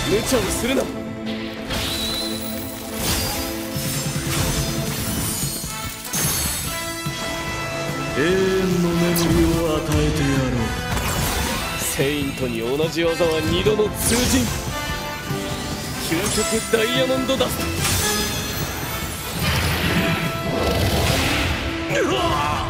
無茶をするな。 永遠の眠りを与えてやろう。 セイントに同じ技は二度も通じん。究極ダイヤモンドダスト。うわっ